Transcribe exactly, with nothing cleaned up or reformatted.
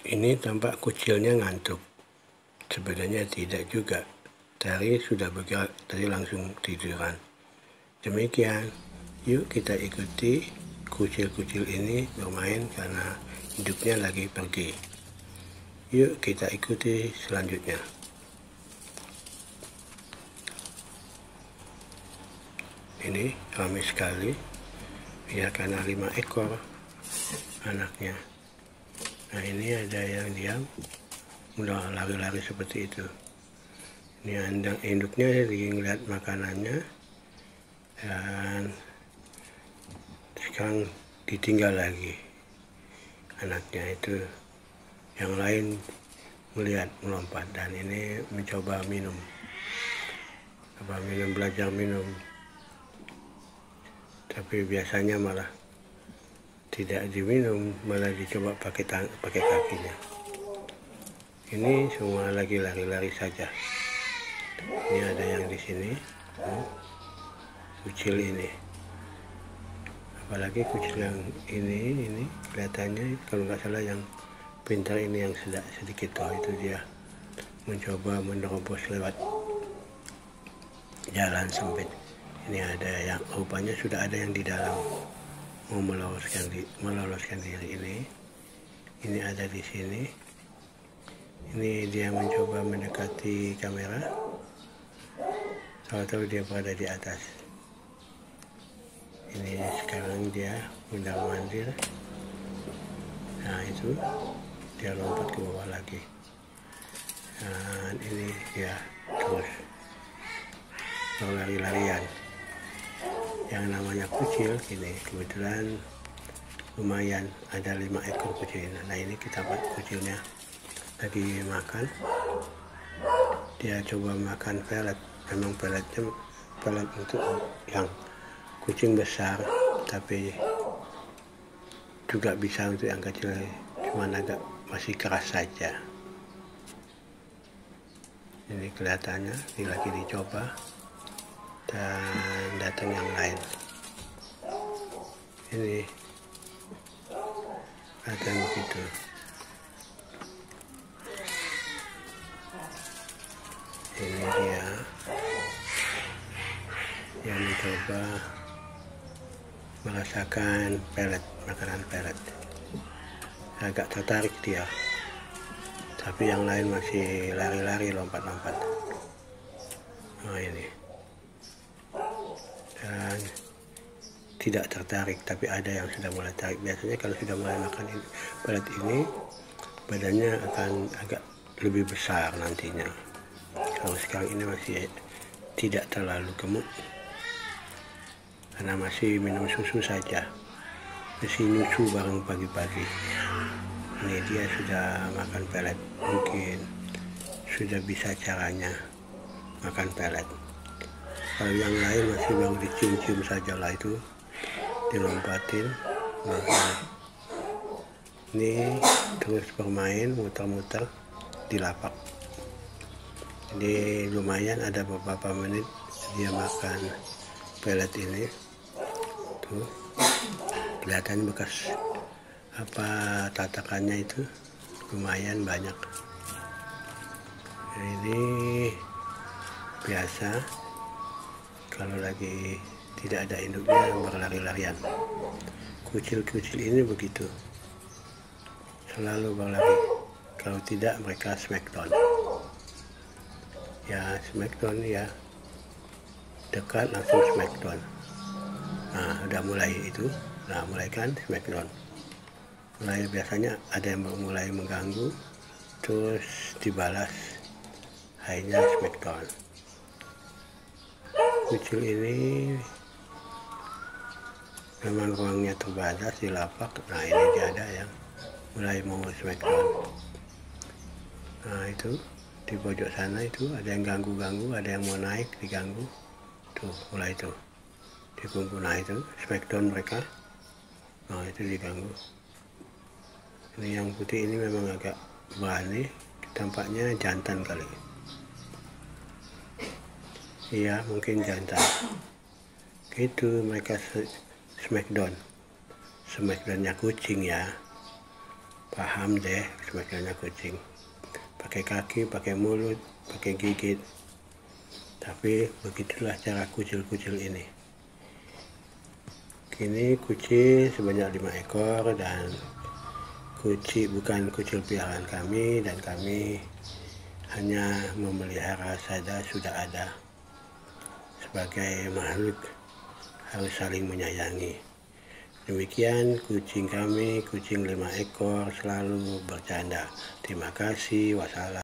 Ini tampak kucilnya ngantuk. Sebenarnya tidak juga. Tadi sudah bergerak, tadi langsung tiduran. Demikian, yuk kita ikuti kucil-kucil ini bermain karena hidupnya lagi pergi. Yuk kita ikuti selanjutnya. Ini ramai sekali, ya karena lima ekor anaknya. Nah ini ada yang diam, udah lari-lari seperti itu. Ini andang induknya lagi ngeliat makanannya, dan sekarang ditinggal lagi anaknya itu. Yang lain melihat melompat, dan ini mencoba minum, coba minum, belajar minum. Tapi biasanya malah tidak diminum, malah dicoba pakai tang pakai kakinya. Ini semua lagi lari-lari saja. Ini ada yang di sini, hmm, kucil ini. Apalagi kucil yang ini, ini kelihatannya kalau nggak salah yang pintar ini yang sedang sedikit tua itu, dia mencoba menerobos lewat jalan sempit. Ini ada yang rupanya sudah ada yang di dalam mau meloloskan di meloloskan diri ini. Ini ada di sini. Ini dia mencoba mendekati kamera. Tahu-tahu dia berada di atas. Ini sekarang dia mondar mandir. Nah itu dia lompat ke bawah lagi. Dan ini dia terus berlari-larian. Yang namanya kucil ini kebetulan lumayan, ada lima ekor kucil. Nah ini kita buat kucilnya lagi makan. Dia coba makan pelet. Memang peletnya pelet untuk yang kucing besar, tapi juga bisa untuk yang kecil, cuma agak masih keras saja. Ini kelihatannya ini lagi dicoba, dan datang yang lain. Ini ada begitu. Ini dia yang mencoba merasakan pelet, makanan pelet. Agak tertarik dia, tapi yang lain masih lari-lari, lompat-lompat. Oh ini, dan tidak tertarik, tapi ada yang sudah mulai tarik. Biasanya kalau sudah mulai makan pelet ini, badannya akan agak lebih besar nantinya. Kalau sekarang ini masih tidak terlalu gemuk, karena masih minum susu saja, masih nyusu bareng pagi-pagi. Ini dia sudah makan pelet, mungkin sudah bisa caranya makan pelet. Kalau yang lain masih baru dicium-cium saja lah, itu dilompatin. Nah, ini terus bermain muter-muter di lapak. Jadi lumayan ada beberapa menit dia makan pelet ini. Tuh kelihatan bekas apa tatakannya itu lumayan banyak. Ini biasa kalau lagi tidak ada induknya berlari-larian. Kucil-kucil ini begitu, selalu berlari. Kalau tidak mereka smackdown. Ya smackdown ya, dekat langsung smackdown. Nah udah mulai itu, nah mulai kan smackdown. Mulai biasanya ada yang mulai mengganggu, terus dibalas, akhirnya smackdown. Kucil ini memang ruangnya terbatas di lapak. Nah ini dia ada yang mulai mau smackdown. Nah itu di pojok sana itu ada yang ganggu-ganggu, ada yang mau naik diganggu. Tuh mulai itu dikumpul. Nah itu smackdown mereka. Nah itu diganggu. Ini yang putih ini memang agak berani, tampaknya jantan kali. Iya mungkin jantan. Gitu mereka smackdown. Smackdownnya kucing ya. paham deh sebetulnya kucing. Pakai kaki, pakai mulut, pakai gigit. Tapi begitulah cara kucil-kucil ini. Kini kucing sebanyak lima ekor, dan kucing bukan kucil peliharaan kami, dan kami hanya memelihara saja, sudah ada. Sebagai makhluk harus saling menyayangi. Demikian kucing kami, kucing lima ekor, selalu bercanda. Terima kasih, wassalam.